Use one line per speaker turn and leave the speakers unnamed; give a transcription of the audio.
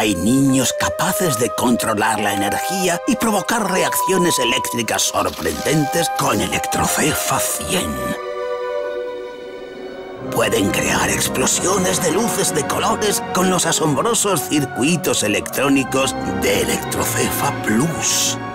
Hay niños capaces de controlar la energía y provocar reacciones eléctricas sorprendentes con Electrocefa 100. Pueden crear explosiones de luces de colores con los asombrosos circuitos electrónicos de Electrocefa Plus.